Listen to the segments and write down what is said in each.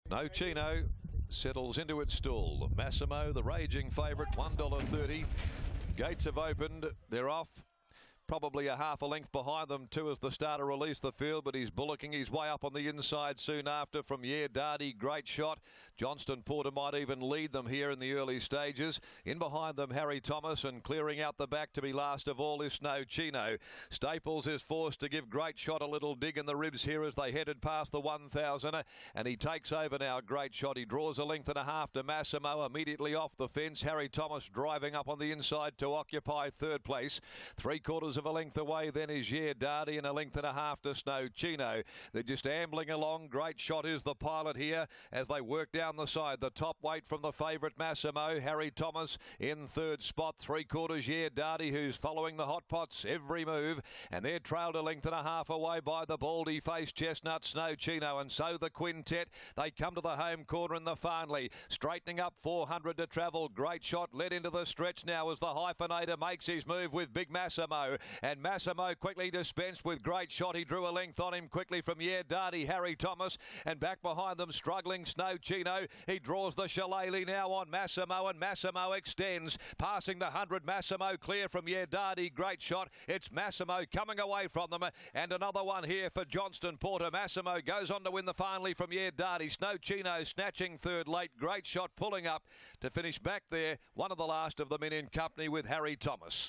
No Chino settles into its stall. Massimo, the raging favourite, $1.30. Gates have opened. They're off. Probably a half a length behind them too as the starter released the field, but he's bullocking his way up on the inside soon after from Darty. Great shot. Johnston Porter might even lead them here in the early stages. In behind them, Harry Thomas, and clearing out the back to be last of all is Snow Chino. Staples is forced to give Great Shot a little dig in the ribs here as they headed past the 1,000, and he takes over now. Great Shot. He draws a length and a half to Massimo immediately off the fence. Harry Thomas driving up on the inside to occupy third place. 3/4 of a length away then is Darty, and a length and a half to Snow Chino. They're just ambling along. Great Shot is the pilot here as they work down the side. The top weight from the favourite Massimo. Harry Thomas in third spot. 3/4 Darty, who's following the hot pots every move, and they're trailed a length and a half away by the baldy faced chestnut Snow Chino, and so the quintet. They come to the home corner in the Farnley, straightening up 400 to travel. Great Shot led into the stretch now as the hyphenator makes his move with Big Massimo, and Massimo quickly dispensed with Great Shot. He drew a length on him quickly from Darty, Harry Thomas, and back behind them struggling Snow Chino. He draws the shillelagh now on Massimo, and Massimo extends, passing the 100. Massimo clear from Darty. Great Shot. It's Massimo coming away from them, and another one here for Johnston Porter. Massimo goes on to win the finally from Darty. Snow Chino snatching third late. Great Shot pulling up to finish back there. One of the last of them in company with Harry Thomas.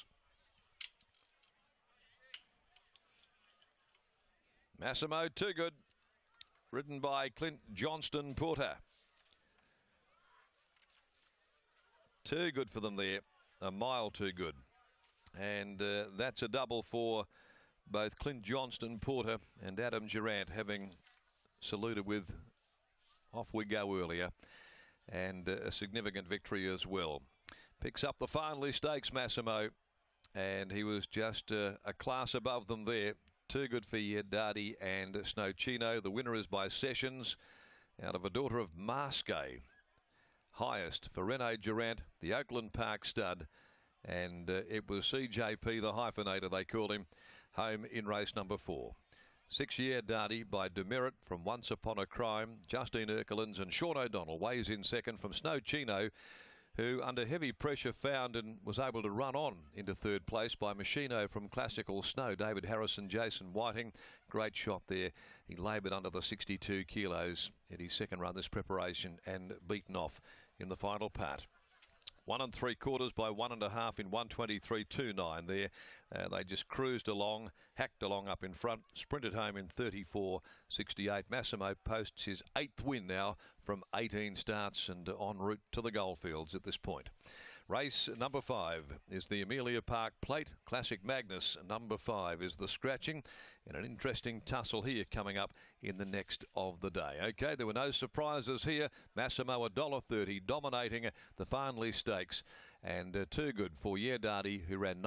Massimo, too good, ridden by Clint Johnston Porter. Too good for them there, a mile too good. And that's a double for both Clint Johnston Porter and Adam Durant, having saluted with Off We Go earlier, and a significant victory as well. Picks up the Farnley Stakes, Massimo, and he was just a class above them there. Too good for Darty and Snow Chino. The winner is by Sessions out of a daughter of Masque. Highest for Renaud Durant, the Oakland Park stud, and it was CJP, the hyphenator they called him, home in race number 4. 6 Darty by Demerit from Once Upon a Crime. Justine Erkelins and Sean O'Donnell weighs in second from Snow Chino, who under heavy pressure found and was able to run on into third place by Machino from Classical Snow. David Harrison, Jason Whiting, great shot there. He laboured under the 62 kilos in his second run this preparation and beaten off in the final part. 1 3/4 by 1.5 in 1:23.29 there. They just cruised along, hacked along up in front, sprinted home in 34.68. Massimo posts his 8th win now from 18 starts and en route to the Goldfields at this point. Race number 5 is the Amelia Park Plate Classic Magnus. Number 5 is the Scratching, and an interesting tussle here coming up in the next of the day. Okay, there were no surprises here. Massimo $1.30 dominating the Farnley Stakes, and too good for Darty, who ran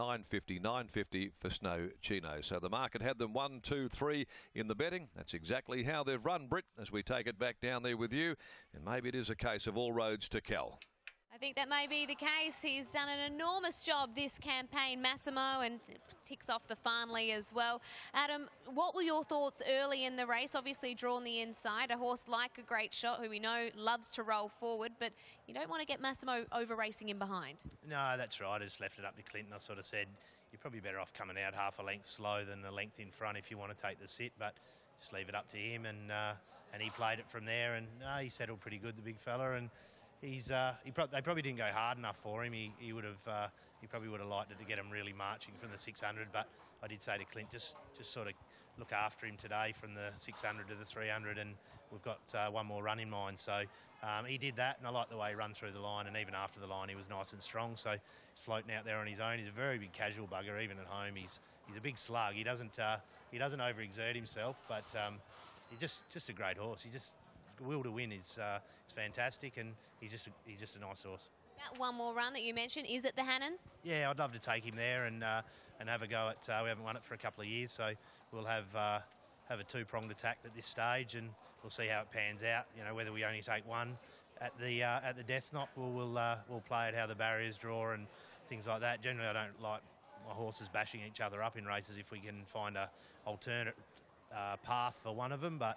9.50 for Snow Chino. So the market had them 1, 2, 3 in the betting. That's exactly how they've run, Britt, as we take it back down there with you. And maybe it is a case of all roads to Cal. I think that may be the case. He's done an enormous job this campaign, Massimo, and ticks off the Farnley as well. Adam, what were your thoughts early in the race? Obviously drawn the inside, a horse like a Great Shot, who we know loves to roll forward, but you don't want to get Massimo over racing in behind. No, that's right. I just left it up to Clinton. I sort of said, you're probably better off coming out half a length slow than a length in front if you want to take the sit, but just leave it up to him, and he played it from there, and he settled pretty good, the big fella, and they probably didn't go hard enough for him. He probably would have liked it to get him really marching from the 600. But I did say to Clint, just sort of look after him today from the 600 to the 300, and we've got one more run in mind. So he did that, and I like the way he ran through the line. And even after the line, he was nice and strong. So he's floating out there on his own. He's a very big casual bugger, even at home. He's a big slug. He doesn't overexert himself, but he's just a great horse. Will to win is fantastic, and he's just a nice horse. That one more run that you mentioned, is it the Hannons? Yeah, I'd love to take him there and have a go at. We haven't won it for a couple of years, so we'll have a two-pronged attack at this stage, and we'll see how it pans out. You know, whether we only take one at the death knot, we'll play it how the barriers draw and things like that. Generally, I don't like my horses bashing each other up in races if we can find a alternate path for one of them, but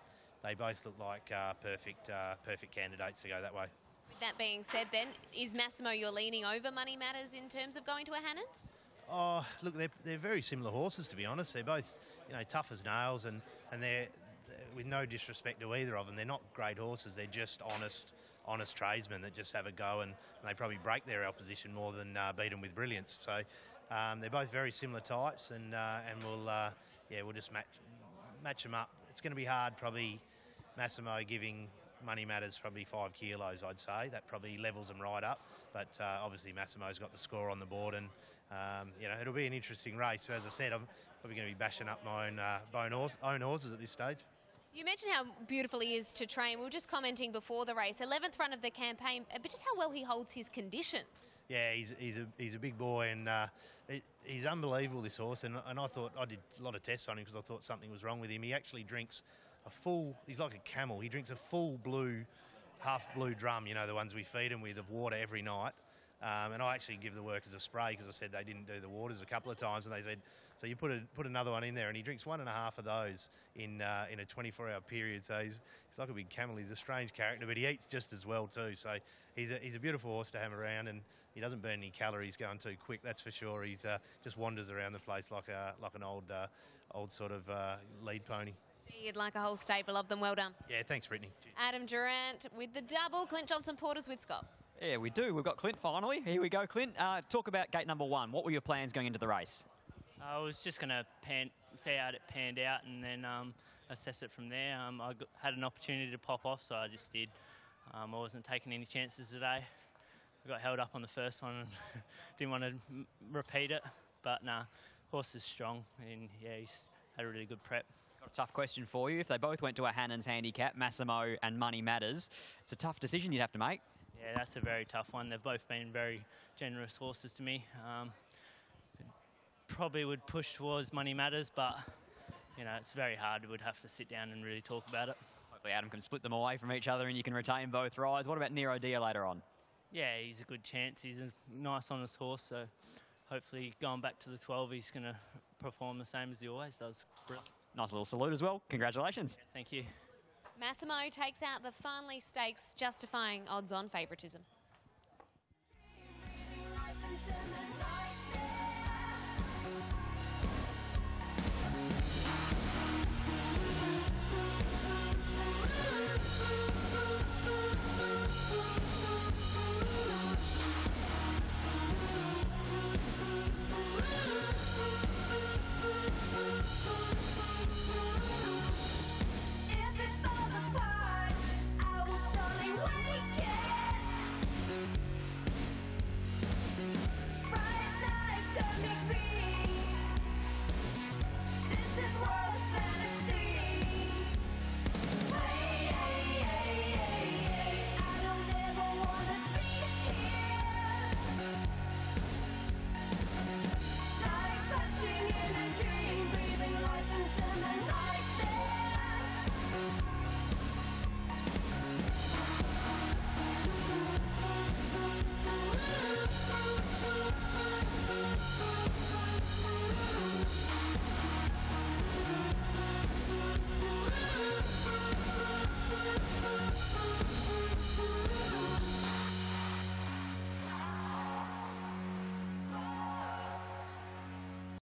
they both look like perfect candidates to go that way. With that being said then, is Massimo you're leaning over Money Matters in terms of going to a Hannans? Oh, look, they're very similar horses, to be honest. They're both, tough as nails, and they're, with no disrespect to either of them, they're not great horses. They're just honest tradesmen that just have a go, and they probably break their opposition more than beat them with brilliance. So they're both very similar types, and we'll just match them up. It's going to be hard, probably Massimo giving Money Matters probably 5 kilos, I'd say. That probably levels them right up. But obviously Massimo's got the score on the board, and it'll be an interesting race. So as I said, I'm probably going to be bashing up my own horses at this stage. You mentioned how beautiful he is to train. We were just commenting before the race, 11th run of the campaign, but just how well he holds his condition. Yeah, he's a big boy, and he's unbelievable, this horse. And I thought, I did a lot of tests on him because I thought something was wrong with him. He actually drinks he's like a camel. He drinks a full blue, half blue drum, the ones we feed him with, of water every night. And I actually give the workers a spray because I said they didn't do the waters a couple of times, and they said, so you put another one in there, and he drinks 1.5 of those in a 24-hour period. So he's like a big camel. He's a strange character, but he eats just as well too. So he's a beautiful horse to have around, and he doesn't burn any calories going too quick, that's for sure. He's just wanders around the place like an old sort of lead pony. You'd like a whole stable of them. Well done. Yeah, thanks, Brittany. Adam Durrant with the double. Clint Johnson Porters with Scott. Yeah, we do. We've got Clint finally. Here we go, Clint. Talk about gate number 1. What were your plans going into the race? I was just going to see how it panned out and then assess it from there. I had an opportunity to pop off, so I just did. I wasn't taking any chances today. I got held up on the first one and didn't want to repeat it. But nah, horse is strong, and yeah, he's had a really good prep. Got a tough question for you. If they both went to a Hannans handicap, Massimo and Money Matters, it's a tough decision you'd have to make. Yeah, that's a very tough one. They've both been very generous horses to me. Probably would push towards Money Matters, but it's very hard. We'd have to sit down and really talk about it. Hopefully Adam can split them away from each other and you can retain both rides. What about Nero Dia later on? Yeah, he's a good chance. He's a nice, honest horse, so hopefully going back to the 12, he's going to perform the same as he always does. Nice little salute as well. Congratulations. Yeah, thank you. Massimo takes out the Farnley Stakes, justifying odds-on favouritism.